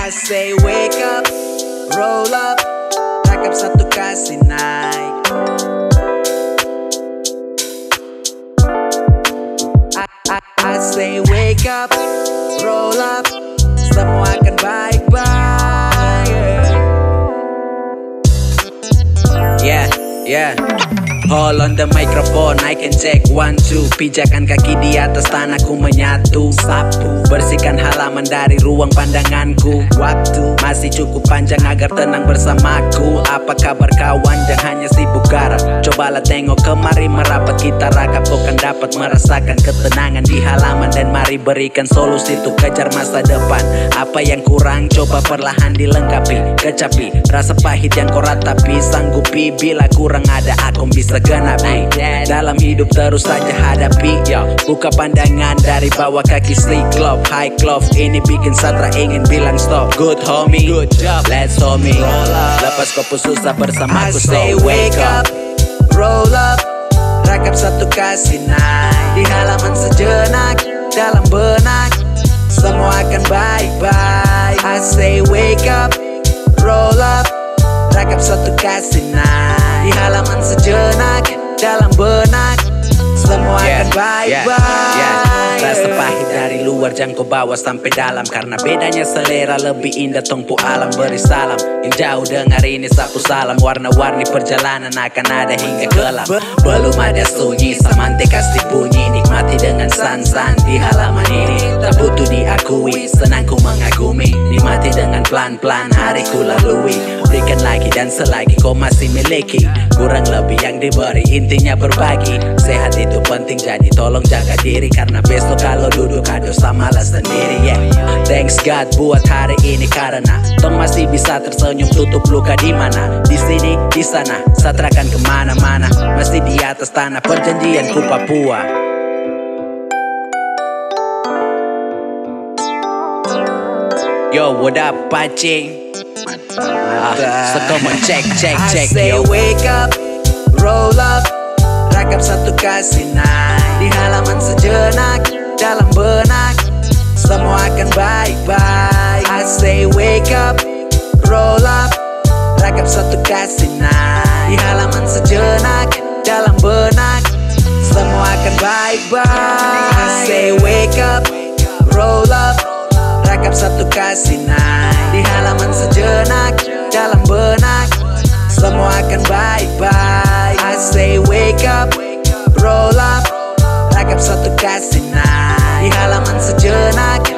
I say wake up, roll up, rakap satu kasih naik. I say wake up, roll up, semua akan baik-baik. Yeah. Hold on the microphone, I can check 1, 2. Pijakan kaki di atas tanah ku menyatu. Sapu, bersihkan halaman dari ruang pandanganku. Waktu masih cukup panjang agar tenang bersamaku. Apa kabar kawan yang hanya sibuk garap? Cobalah tengok kemari merapat, kita rakap. Kau kan dapat merasakan ketenangan di halaman. Dan mari berikan solusi untuk kejar masa depan. Apa yang kurang coba perlahan dilengkapi. Kecapi rasa pahit yang kau ratapi. Sanggupi bila kurang ada aku bisa genapi. Dalam hidup terus saja hadapi. Buka pandangan dari bawah kaki sleek glove. High glove ini bikin satra ingin bilang stop. Good homie, good job, let's homie. Lepas kopu susah bersamaku. I say wake up, roll up, rakap satu kasih naik. Di halaman sejenak, dalam benak semua akan baik-baik. I say wake up, roll up, rakap satu kasih naik. Di halaman sejenak, dalam benak semua akan baik-baik. Rasa pahit dari luar jangan kau bawa sampai dalam. Karena bedanya selera lebih indah tongpu alam. Beri salam yang jauh dengar ini sapu salam. Warna-warni perjalanan akan ada hingga kelam. Belum ada sunyi, samante kasih bunyi. Nikmati dengan san-san di halaman ini. Tak butuh diakui, senang ku mengagumi. Nikmati dengan pelan-pelan hari ku lalui. Berikan lagi dan selagi kau masih miliki. Kurang lebih yang diberi, intinya berbagi. Sehat itu penting jadi tolong jaga diri. Karena besok kalau duduk aduh samalah sendiri. Thanks God buat hari ini karena tong masih bisa tersenyum tutup luka di mana. Di sini, di sana, satrakan kemana-mana. Masih di atas tanah perjanjianku Papua. Yo, what up, pacing? So come on, check. I say wake up, roll up, rakap satu kasih naik. Di halaman sejenak, dalam benak semua akan baik-baik. I say wake up, roll up, rakap satu kasih naik. Di halaman sejenak, dalam benak semua akan baik-baik. I say wake up, roll up, rakap satu kasih naik. Di halaman sejenak, dalam benak semua akan baik-baik. I say wake up, roll up, rakap satu kasih naik. Di halaman sejenak,